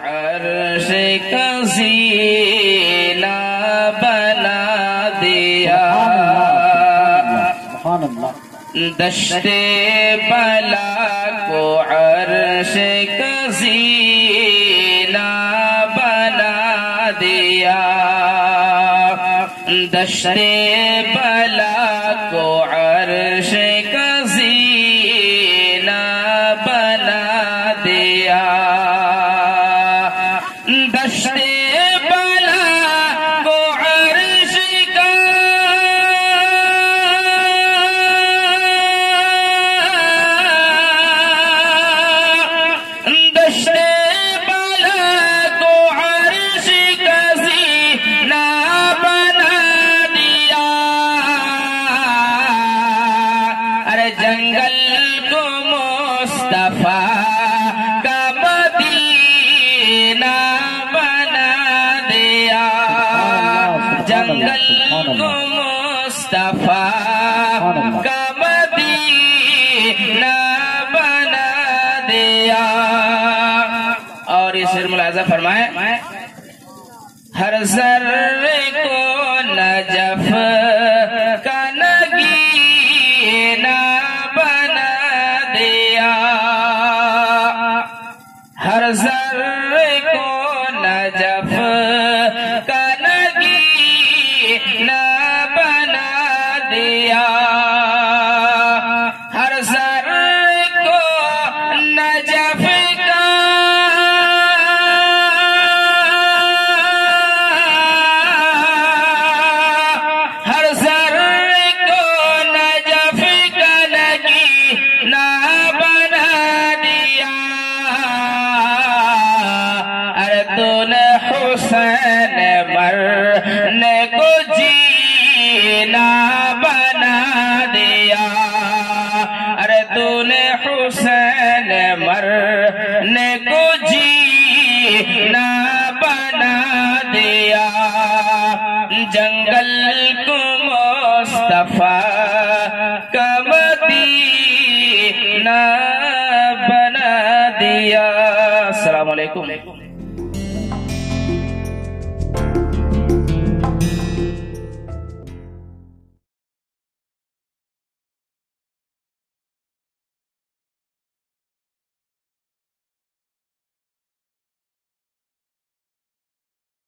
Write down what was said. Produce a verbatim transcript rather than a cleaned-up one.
عرش کا زینہ بنا دیا، دشت بلا کو عرش کا زینہ بنا دیا، دشت بلا کو عرش کا زینہ بنا دیا، دشت بلا کو عرش کا دشت بلا کو عرش کا زینہ بنا دیا، ارے جنگل کو مصطفیٰ کا مدینہ بنا دیا، جنگل کو مصطفیٰ کا مدینہ بنا دیا۔ اور یہ شعر ملاحظہ فرمائے، ہر ذرے کو نجف کا نگینہ بنا دیا، ہر ذرے کو نجف کا نگینہ بنا دیا، ہر ذرے کو نجف کا ہر ذرے کو نجف کا نگینہ بنا دیا، ارے تو نے حسین مرنے کو جینا بنا دیا، ارے تو نے حسین مرنے کو جینا بنا دیا، جنگل کو مصطفیٰ کا مدینہ بنا دیا۔ السلام علیکم۔